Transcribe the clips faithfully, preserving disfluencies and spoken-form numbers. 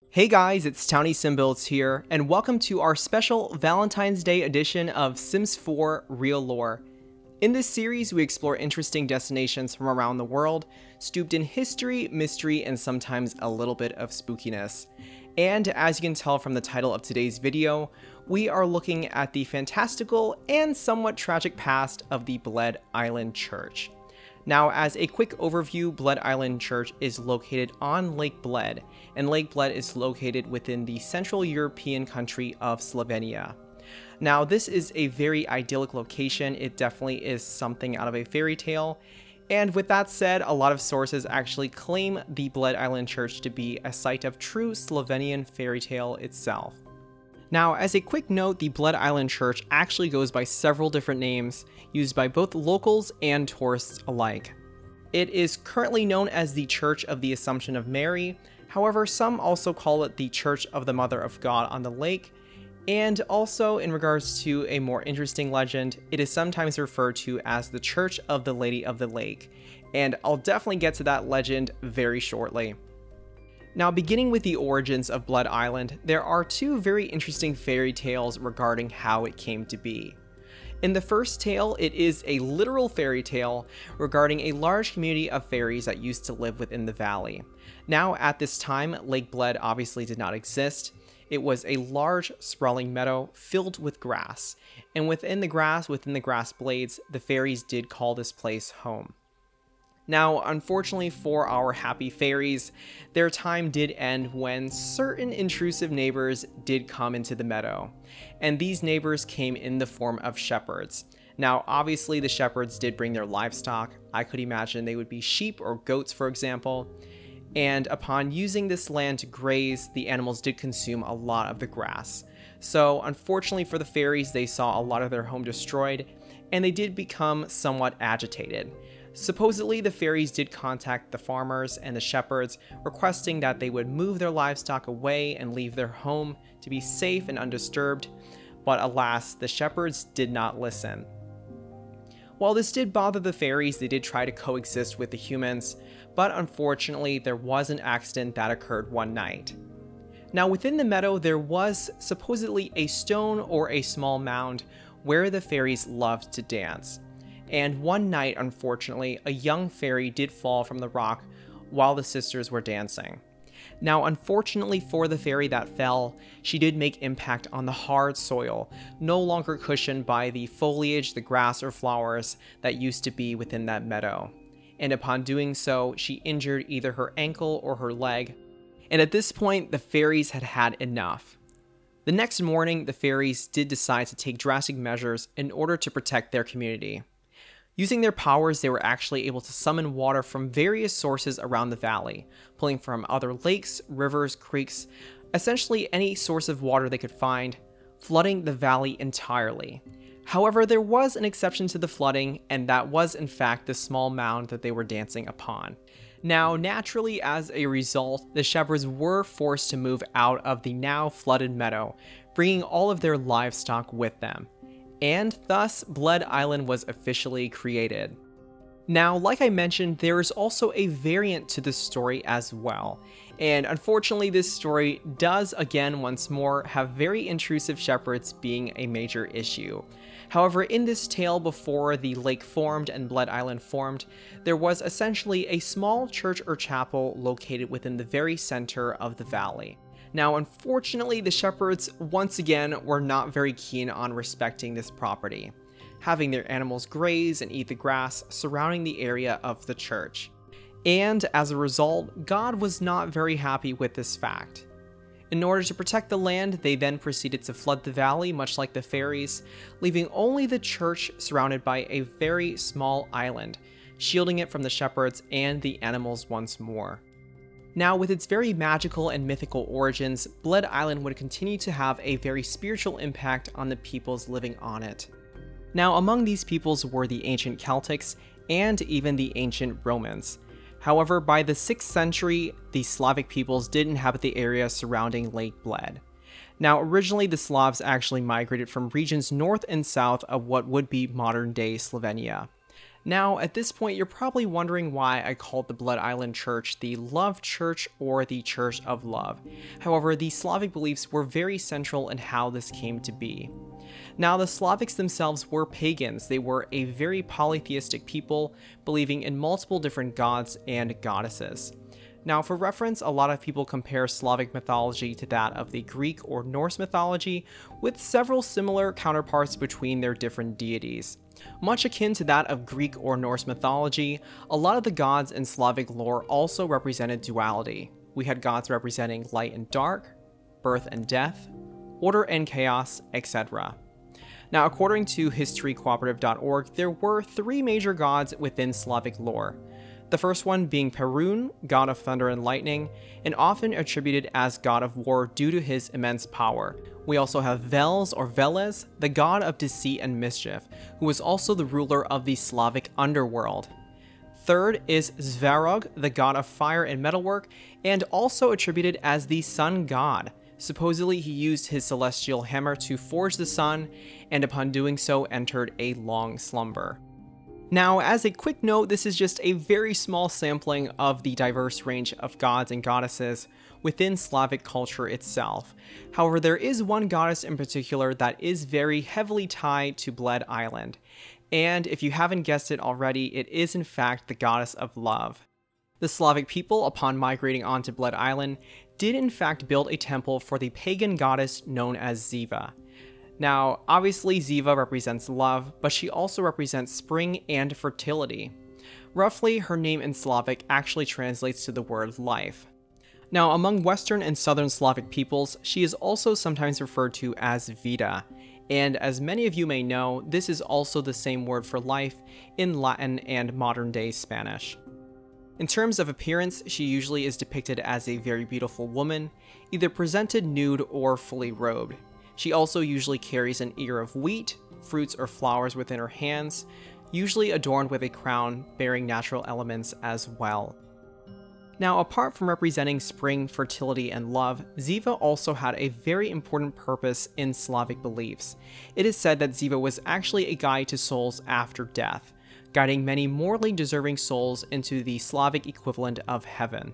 Hey guys, it's TownieSimBuilds here, and welcome to our special Valentine's Day edition of Sims four Real Lore. In this series, we explore interesting destinations from around the world, steeped in history, mystery, and sometimes a little bit of spookiness. And as you can tell from the title of today's video, we are looking at the fantastical and somewhat tragic past of the Bled Island Church. Now, as a quick overview, Bled Island Church is located on Lake Bled, and Lake Bled is located within the Central European country of Slovenia. Now, this is a very idyllic location. It definitely is something out of a fairy tale. And with that said, a lot of sources actually claim the Bled Island Church to be a site of true Slovenian fairy tale itself. Now, as a quick note, the Bled Island Church actually goes by several different names used by both locals and tourists alike. It is currently known as the Church of the Assumption of Mary. However, some also call it the Church of the Mother of God on the Lake. And also, in regards to a more interesting legend, it is sometimes referred to as the Church of the Lady of the Lake. And I'll definitely get to that legend very shortly. Now, beginning with the origins of Bled Island, there are two very interesting fairy tales regarding how it came to be. In the first tale, it is a literal fairy tale regarding a large community of fairies that used to live within the valley. Now, at this time, Lake Bled obviously did not exist. It was a large, sprawling meadow filled with grass, and within the grass, within the grass blades, the fairies did call this place home. Now, unfortunately for our happy fairies, their time did end when certain intrusive neighbors did come into the meadow, and these neighbors came in the form of shepherds. Now, obviously the shepherds did bring their livestock. I could imagine they would be sheep or goats, for example, and upon using this land to graze, the animals did consume a lot of the grass. So, unfortunately for the fairies, they saw a lot of their home destroyed, and they did become somewhat agitated. Supposedly, the fairies did contact the farmers and the shepherds, requesting that they would move their livestock away and leave their home to be safe and undisturbed, but alas, the shepherds did not listen. While this did bother the fairies, they did try to coexist with the humans, but unfortunately, there was an accident that occurred one night. Now, within the meadow, there was supposedly a stone or a small mound where the fairies loved to dance. And one night, unfortunately, a young fairy did fall from the rock while the sisters were dancing. Now, unfortunately for the fairy that fell, she did make impact on the hard soil, no longer cushioned by the foliage, the grass, or flowers that used to be within that meadow. And upon doing so, she injured either her ankle or her leg. And at this point, the fairies had had enough. The next morning, the fairies did decide to take drastic measures in order to protect their community. Using their powers, they were actually able to summon water from various sources around the valley, pulling from other lakes, rivers, creeks, essentially any source of water they could find, flooding the valley entirely. However, there was an exception to the flooding, and that was in fact the small mound that they were dancing upon. Now, naturally, as a result, the shepherds were forced to move out of the now flooded meadow, bringing all of their livestock with them. And thus, Bled Island was officially created. Now, like I mentioned, there is also a variant to this story as well. And unfortunately, this story does, again, once more, have very intrusive shepherds being a major issue. However, in this tale before the lake formed and Bled Island formed, there was essentially a small church or chapel located within the very center of the valley. Now, unfortunately, the shepherds, once again, were not very keen on respecting this property, having their animals graze and eat the grass surrounding the area of the church. And as a result, God was not very happy with this fact. In order to protect the land, they then proceeded to flood the valley, much like the fairies, leaving only the church surrounded by a very small island, shielding it from the shepherds and the animals once more. Now, with its very magical and mythical origins, Bled Island would continue to have a very spiritual impact on the peoples living on it. Now, among these peoples were the ancient Celtics and even the ancient Romans. However, by the sixth century, the Slavic peoples did inhabit the area surrounding Lake Bled. Now, originally the Slavs actually migrated from regions north and south of what would be modern-day Slovenia. Now, at this point, you're probably wondering why I called the Bled Island Church the Love Church or the Church of Love. However, the Slavic beliefs were very central in how this came to be. Now, the Slavics themselves were pagans. They were a very polytheistic people, believing in multiple different gods and goddesses. Now, for reference, a lot of people compare Slavic mythology to that of the Greek or Norse mythology, with several similar counterparts between their different deities. Much akin to that of Greek or Norse mythology, a lot of the gods in Slavic lore also represented duality. We had gods representing light and dark, birth and death, order and chaos, et cetera. Now, according to history cooperative dot org, there were three major gods within Slavic lore. The first one being Perun, god of thunder and lightning, and often attributed as god of war due to his immense power. We also have Vels or Veles, the god of deceit and mischief, who was also the ruler of the Slavic underworld. Third is 𝗧𝗛𝗛𝗡𝗏, the god of fire and metalwork, and also attributed as the sun god. Supposedly, he used his celestial hammer to forge the sun, and upon doing so entered a long slumber. Now, as a quick note, this is just a very small sampling of the diverse range of gods and goddesses within Slavic culture itself. However, there is one goddess in particular that is very heavily tied to Bled Island. And if you haven't guessed it already, it is in fact the goddess of love. The Slavic people, upon migrating onto Bled Island, did in fact build a temple for the pagan goddess known as 𝗧𝗛𝗑. Now, obviously 𝗧𝗑𝗑 represents love, but she also represents spring and fertility. Roughly, her name in Slavic actually translates to the word life. Now, among Western and Southern Slavic peoples, she is also sometimes referred to as Vida, and as many of you may know, this is also the same word for life in Latin and modern-day Spanish. In terms of appearance, she usually is depicted as a very beautiful woman, either presented nude or fully robed. She also usually carries an ear of wheat, fruits or flowers within her hands, usually adorned with a crown bearing natural elements as well. Now, apart from representing spring, fertility, and love, 𝗧𝗑𝗏 also had a very important purpose in Slavic beliefs. It is said that 𝗧𝗏 was actually a guide to souls after death, guiding many morally deserving souls into the Slavic equivalent of heaven.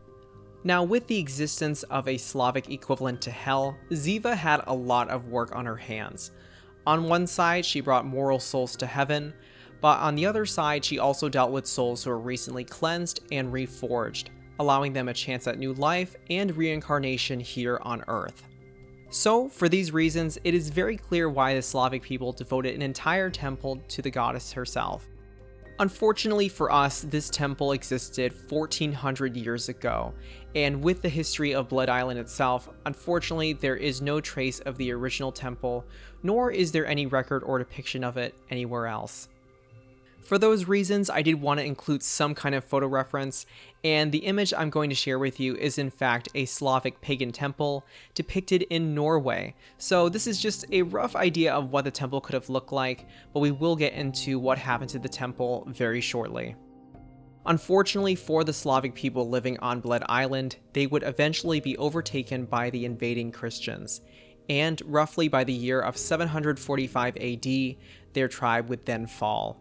Now, with the existence of a Slavic equivalent to hell, 𝗧𝗏 had a lot of work on her hands. On one side, she brought moral souls to heaven, but on the other side, she also dealt with souls who were recently cleansed and reforged, allowing them a chance at new life and reincarnation here on Earth. So, for these reasons, it is very clear why the Slavic people devoted an entire temple to the goddess herself. Unfortunately for us, this temple existed fourteen hundred years ago, and with the history of Bled Island itself, unfortunately there is no trace of the original temple, nor is there any record or depiction of it anywhere else. For those reasons, I did want to include some kind of photo reference, and the image I'm going to share with you is in fact a Slavic pagan temple depicted in Norway. So this is just a rough idea of what the temple could have looked like, but we will get into what happened to the temple very shortly. Unfortunately for the Slavic people living on Bled Island, they would eventually be overtaken by the invading Christians, and roughly by the year of seven hundred forty-five A D, their tribe would then fall.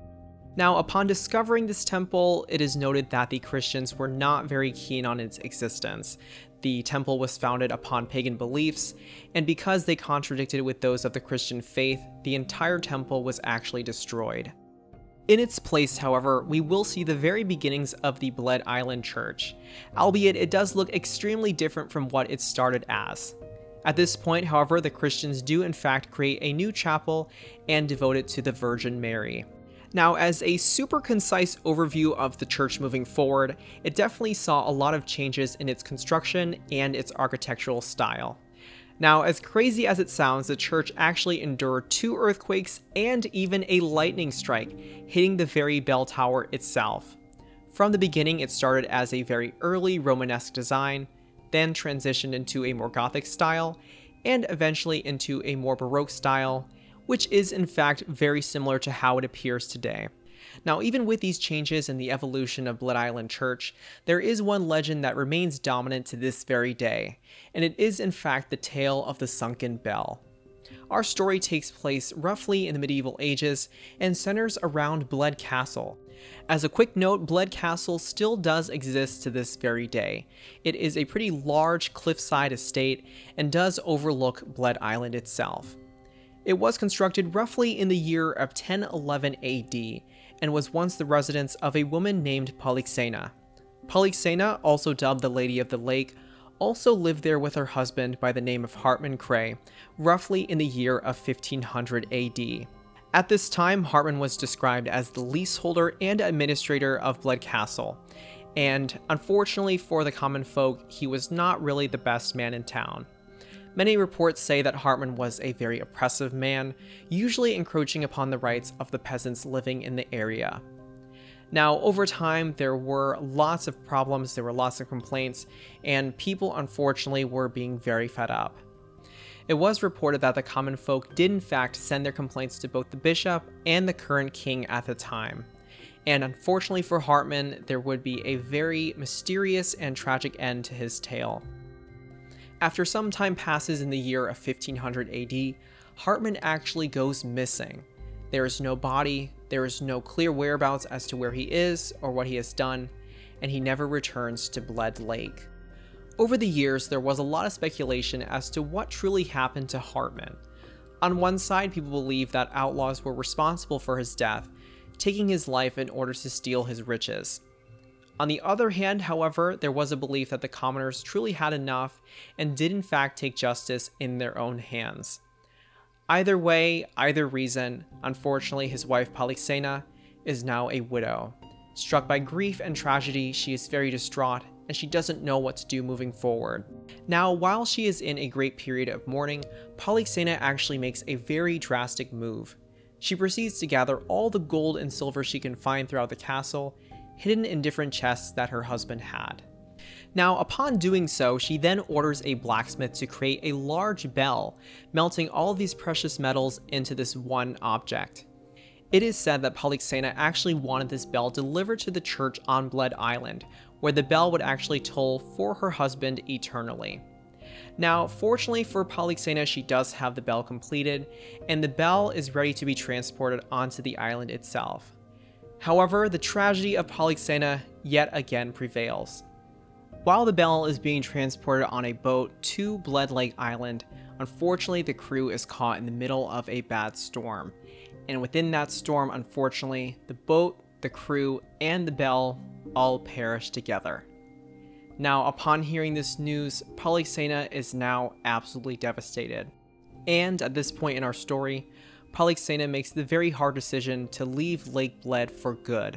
Now, upon discovering this temple, it is noted that the Christians were not very keen on its existence. The temple was founded upon pagan beliefs, and because they contradicted with those of the Christian faith, the entire temple was actually destroyed. In its place, however, we will see the very beginnings of the Bled Island Church, albeit it does look extremely different from what it started as. At this point, however, the Christians do in fact create a new chapel and devote it to the Virgin Mary. Now, as a super concise overview of the church moving forward, it definitely saw a lot of changes in its construction and its architectural style. Now, as crazy as it sounds, the church actually endured two earthquakes and even a lightning strike, hitting the very bell tower itself. From the beginning, it started as a very early Romanesque design, then transitioned into a more Gothic style, and eventually into a more Baroque style, which is in fact very similar to how it appears today. Now, even with these changes in the evolution of Bled Island Church, there is one legend that remains dominant to this very day, and it is in fact the tale of the sunken bell. Our story takes place roughly in the medieval ages and centers around Bled Castle. As a quick note, Bled Castle still does exist to this very day. It is a pretty large cliffside estate and does overlook Bled Island itself. It was constructed roughly in the year of ten eleven A D and was once the residence of a woman named Poliksena. Poliksena, also dubbed the Lady of the Lake, also lived there with her husband by the name of 𝗪𝗛𝗡𝗚, roughly in the year of fifteen hundred A D. At this time, 𝗪𝗛𝗡𝗚 was described as the leaseholder and administrator of Bled Castle, and unfortunately for the common folk, he was not really the best man in town. Many reports say that 𝗪𝗛𝗡𝗚 was a very oppressive man, usually encroaching upon the rights of the peasants living in the area. Now, over time, there were lots of problems, there were lots of complaints, and people unfortunately were being very fed up. It was reported that the common folk did in fact send their complaints to both the bishop and the current king at the time. And unfortunately for 𝗪𝗪𝗡𝗚, there would be a very mysterious and tragic end to his tale. After some time passes in the year of fifteen hundred A D, 𝗪𝗪𝗡𝗚 actually goes missing. There is no body, there is no clear whereabouts as to where he is or what he has done, and he never returns to Bled Lake. Over the years, there was a lot of speculation as to what truly happened to 𝗪𝗪𝗡𝗚. On one side, people believe that outlaws were responsible for his death, taking his life in order to steal his riches. On the other hand, however, there was a belief that the commoners truly had enough and did in fact take justice in their own hands. Either way, either reason, unfortunately his wife Poliksena is now a widow. Struck by grief and tragedy, she is very distraught and she doesn't know what to do moving forward. Now, while she is in a great period of mourning, Poliksena actually makes a very drastic move. She proceeds to gather all the gold and silver she can find throughout the castle, hidden in different chests that her husband had. Now, upon doing so, she then orders a blacksmith to create a large bell, melting all of these precious metals into this one object. It is said that Poliksena actually wanted this bell delivered to the church on Bled Island, where the bell would actually toll for her husband eternally. Now, fortunately for Poliksena, she does have the bell completed, and the bell is ready to be transported onto the island itself. However, the tragedy of Poliksena yet again prevails. While the bell is being transported on a boat to Bled Lake Island, unfortunately the crew is caught in the middle of a bad storm. And within that storm, unfortunately, the boat, the crew, and the bell all perish together. Now, upon hearing this news, Poliksena is now absolutely devastated. And at this point in our story, Poliksena makes the very hard decision to leave Lake Bled for good.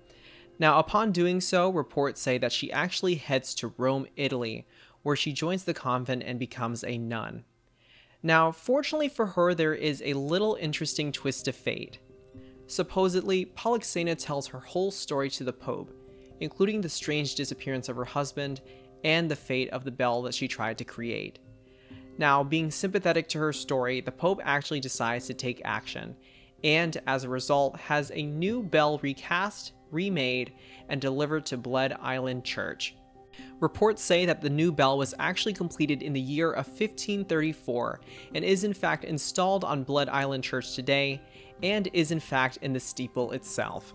Now, upon doing so, reports say that she actually heads to Rome, Italy, where she joins the convent and becomes a nun. Now, fortunately for her, there is a little interesting twist of fate. Supposedly, Poliksena tells her whole story to the Pope, including the strange disappearance of her husband and the fate of the bell that she tried to create. Now, being sympathetic to her story, the Pope actually decides to take action, and as a result has a new bell recast, remade, and delivered to Bled Island Church. Reports say that the new bell was actually completed in the year of fifteen thirty-four and is in fact installed on Bled Island Church today, and is in fact in the steeple itself.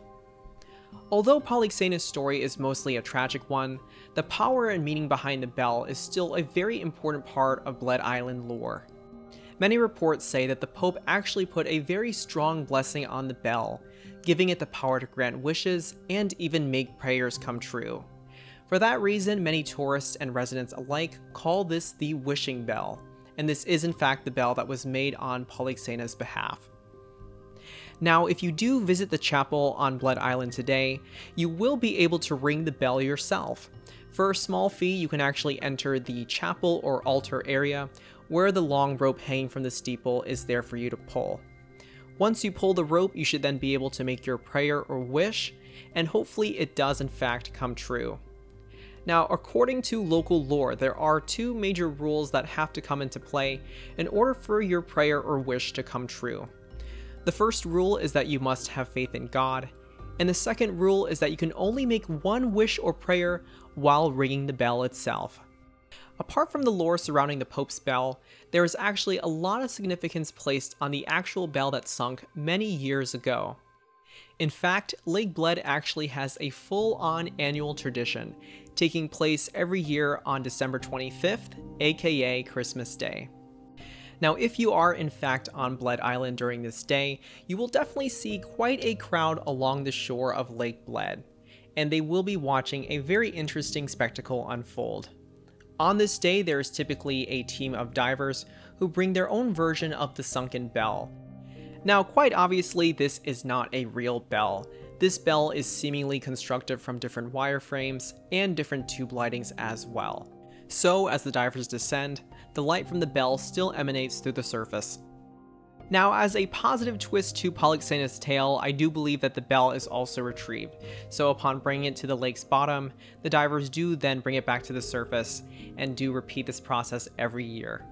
Although Poliksena's story is mostly a tragic one, the power and meaning behind the bell is still a very important part of Bled Island lore. Many reports say that the Pope actually put a very strong blessing on the bell, giving it the power to grant wishes and even make prayers come true. For that reason, many tourists and residents alike call this the wishing bell, and this is in fact the bell that was made on Poliksena's behalf. Now, if you do visit the chapel on Bled Island today, you will be able to ring the bell yourself. For a small fee, you can actually enter the chapel or altar area, where the long rope hanging from the steeple is there for you to pull. Once you pull the rope, you should then be able to make your prayer or wish, and hopefully it does in fact come true. Now, according to local lore, there are two major rules that have to come into play in order for your prayer or wish to come true. The first rule is that you must have faith in God, and the second rule is that you can only make one wish or prayer while ringing the bell itself. Apart from the lore surrounding the Pope's bell, there is actually a lot of significance placed on the actual bell that sunk many years ago. In fact, Lake Bled actually has a full-on annual tradition, taking place every year on December twenty-fifth, aka Christmas Day. Now, if you are in fact on Bled Island during this day, you will definitely see quite a crowd along the shore of Lake Bled, and they will be watching a very interesting spectacle unfold. On this day, there is typically a team of divers who bring their own version of the sunken bell. Now, quite obviously, this is not a real bell. This bell is seemingly constructed from different wireframes and different tube lightings as well. So, as the divers descend, the light from the bell still emanates through the surface. Now, as a positive twist to Poliksena's tale, I do believe that the bell is also retrieved. So upon bringing it to the lake's bottom, the divers do then bring it back to the surface and do repeat this process every year.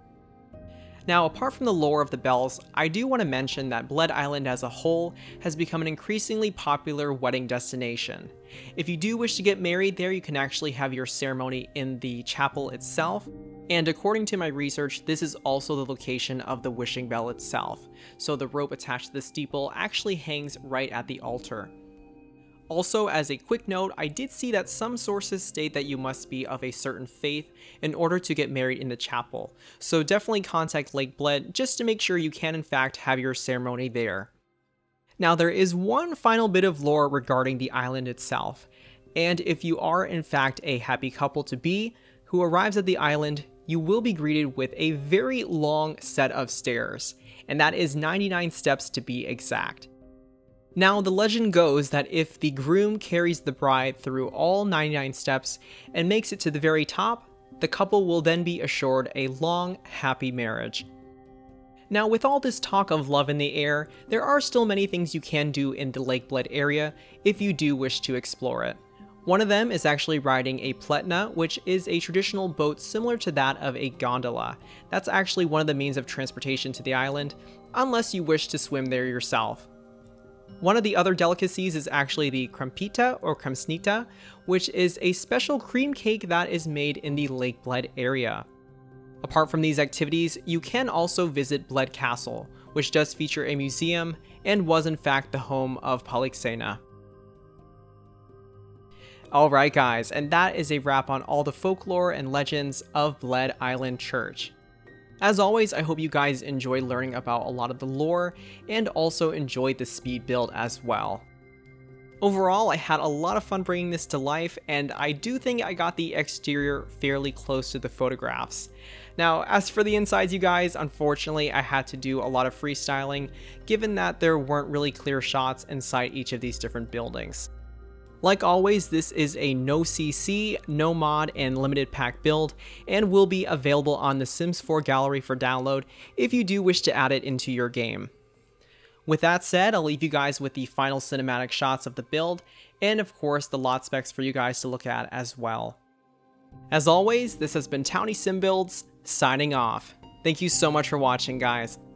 Now, apart from the lore of the bells, I do want to mention that Bled Island as a whole has become an increasingly popular wedding destination. If you do wish to get married there, you can actually have your ceremony in the chapel itself. And according to my research, this is also the location of the wishing bell itself, so the rope attached to the steeple actually hangs right at the altar. Also, as a quick note, I did see that some sources state that you must be of a certain faith in order to get married in the chapel, so definitely contact Lake Bled just to make sure you can in fact have your ceremony there. Now, there is one final bit of lore regarding the island itself, and if you are in fact a happy couple to be who arrives at the island, you will be greeted with a very long set of stairs, and that is ninety-nine steps to be exact. Now, the legend goes that if the groom carries the bride through all ninety-nine steps and makes it to the very top, the couple will then be assured a long, happy marriage. Now, with all this talk of love in the air, there are still many things you can do in the Lake Bled area if you do wish to explore it. One of them is actually riding a 𝗪𝗏, which is a traditional boat similar to that of a gondola. That's actually one of the means of transportation to the island, unless you wish to swim there yourself. One of the other delicacies is actually the 𝗧𝗛𝗞𝗦 or 𝗧𝗛𝗡, which is a special cream cake that is made in the Lake Bled area. Apart from these activities, you can also visit Bled Castle, which does feature a museum and was in fact the home of Poliksena. Alright guys, and that is a wrap on all the folklore and legends of Bled Island Church. As always, I hope you guys enjoy learning about a lot of the lore and also enjoyed the speed build as well. Overall, I had a lot of fun bringing this to life, and I do think I got the exterior fairly close to the photographs. Now, as for the insides, you guys, unfortunately I had to do a lot of freestyling, given that there weren't really clear shots inside each of these different buildings. Like always, this is a no C C, no mod, and limited pack build, and will be available on the Sims four gallery for download if you do wish to add it into your game. With that said, I'll leave you guys with the final cinematic shots of the build, and of course the lot specs for you guys to look at as well. As always, this has been TownieSimBuilds, signing off. Thank you so much for watching, guys.